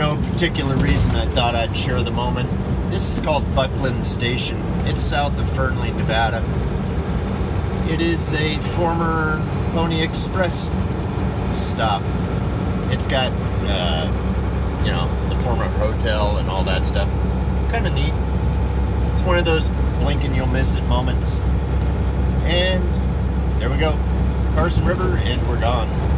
no particular reason, I thought I'd share the moment. This is called Buckland Station. It's south of Fernley, Nevada. It is a former Pony Express stop. It's got, you know, the former hotel and all that stuff. Kind of neat. It's one of those blink and you'll miss it moments. And there we go. Carson River, and we're gone.